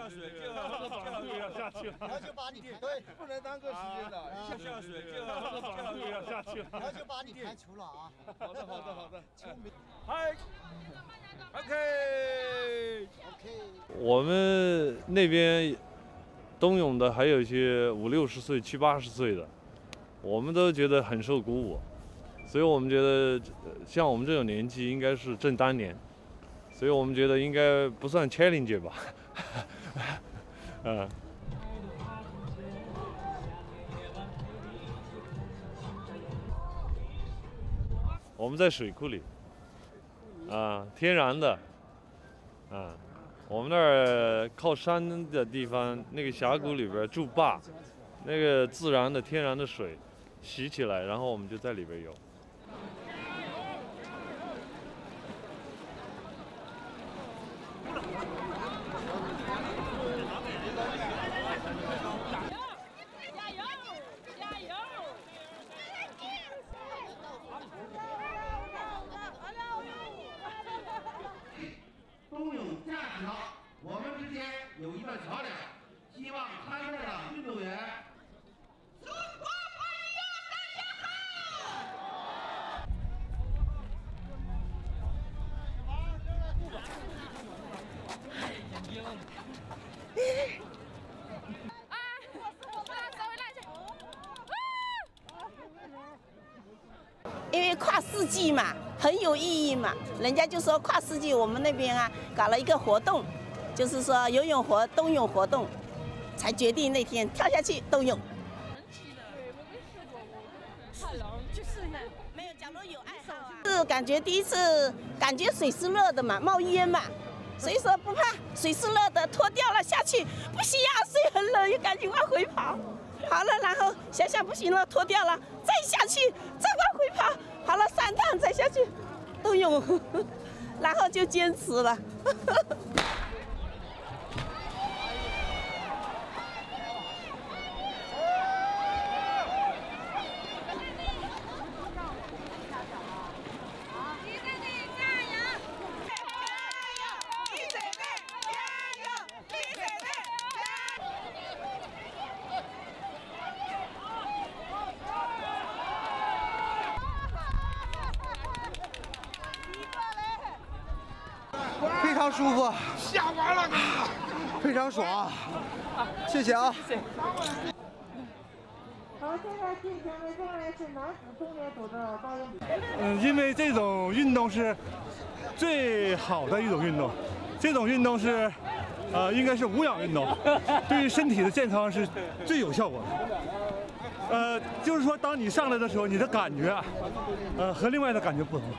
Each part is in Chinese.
下水就要下去了， 然后就把你对，不能耽搁时间的， 下水就要下去了， 然后就把你排除了啊。 好的， 球迷， 嗨 ，OK。 我们那边冬泳的还有一些50、60岁、70、80岁的，我们都觉得很受鼓舞，所以我们觉得像我们这种年纪应该是正当年，所以我们觉得应该不算 challenge 吧，我们在水库里，天然的，我们那儿靠山的地方，那个峡谷里边筑坝，那个自然的天然的水洗起来，然后我们就在里边游。 冬泳架桥，我们之间有一段桥梁，希望参赛的运动员。中国朋友大家好！ 因为跨世纪嘛，很有意义嘛。人家就说跨世纪，我们那边搞了一个活动，就是说冬泳活动，才决定那天跳下去冬泳。 神奇的，对，我没试过，我怕冷，去试一下。 没有，假如有爱好是感觉第一次感觉水是热的嘛，冒烟嘛，所以说不怕，水是热的，脱掉了下去，不行啊，水很冷，又赶紧往回跑。好了，然后想想不行了，脱掉了，再下去，再往回跑，跑了3趟再下去冬泳，然后就坚持了。 非常舒服，下完了，非常爽，谢谢啊。 好，现在进行的将来是男子中年组的高泳比。 因为这种运动是最好的一种运动，这种运动是应该是无氧运动，对于身体的健康是最有效果的。就是说，当你上来的时候，你的感觉和另外的感觉不同。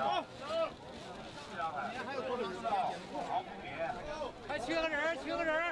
还缺个人，缺个人。